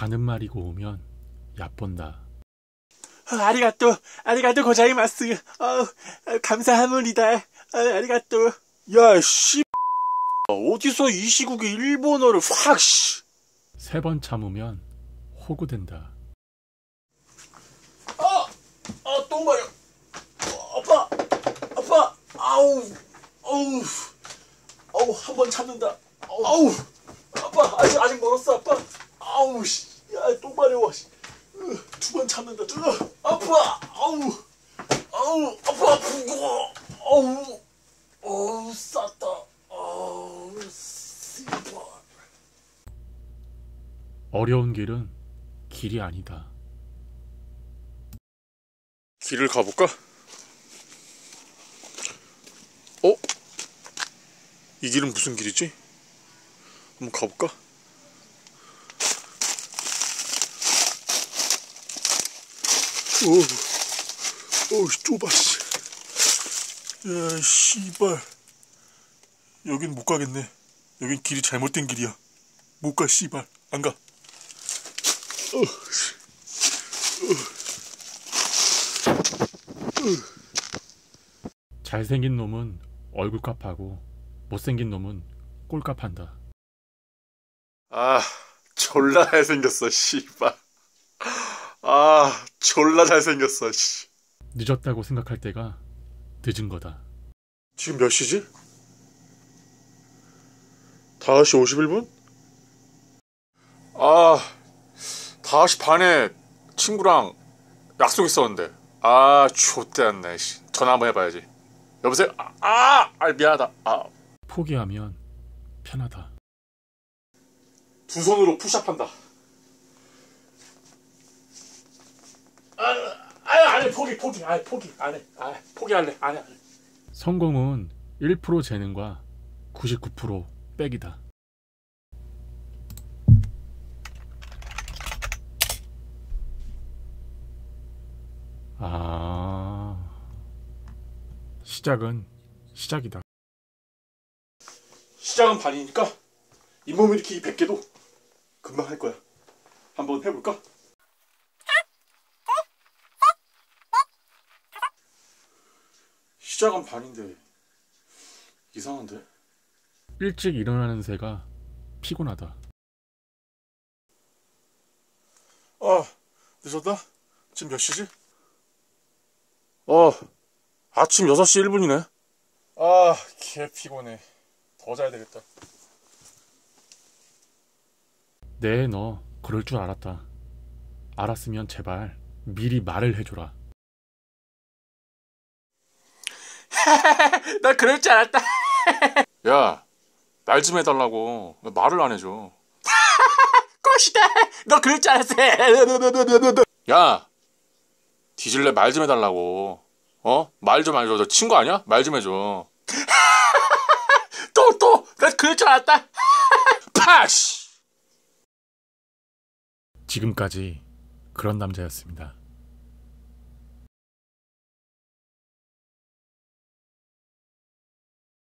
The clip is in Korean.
가는 말이 고우면 얕본다. 아리가또 고자이마스. 감사합니다. 아리가또. 야, 씨. 어디서 이 시국에 일본어를 확, 씨. 3번 참으면 호구된다. 똥 마려. 아파. 아우, 한 번 참는다. 아우, 아빠, 아직 멀었어, 아빠. 아우, 씨. 야, 똥 마려워, 씨. 2번 참는다. 아파. 아파, 아프고. 쌌다. 씨발. 어려운 길은 길이 아니다. 길을 가볼까? 이 길은 무슨 길이지? 한번 가볼까? 좁아, 씨. 야, 씨발. 여긴 못 가겠네. 여긴 길이 잘못된 길이야. 못 가, 씨발. 안 가. 잘생긴 놈은 얼굴값하고 못생긴 놈은 꼴값한다. 졸라 잘생겼어, 씨발. 졸라 잘생겼어, 씨. 늦었다고 생각할 때가 늦은 거다. 지금 몇 시지? 5시 51분? 5시 반에 친구랑 약속 있었는데. 좆대았네, 씨. 전화 한번 해봐야지. 여보세요? 미안하다. 포기하면 편하다. 두 손으로 푸시업한다. 안 해. 포기. 안 해. 포기할래. 안 해. 성공은 1% 재능과 99% 빽이다. 시작은 시작이다. 시작은 반이니까 잇몸 일으키기 100개도 금방 할 거야. 한번 해볼까? 시작은 반인데 이상한데? 일찍 일어나는 새가 피곤하다. 늦었다? 지금 몇 시지? 아침 6시 1분이네. 개 피곤해. 더 자야 되겠다. 네, 너 그럴 줄 알았다. 알았으면 제발 미리 말을 해줘라. 나 그럴 줄 알았다. 야, 말 좀 해달라고. 왜 말을 안 해줘? 꽃이다. 너 그럴 줄 알았어. 야, 뒤질래. 말 좀 해달라고. 말 좀 해줘. 너 친구 아니야? 말 좀 해줘. 나 그럴 줄 알았다. 파쉬. 지금까지 그런 남자였습니다.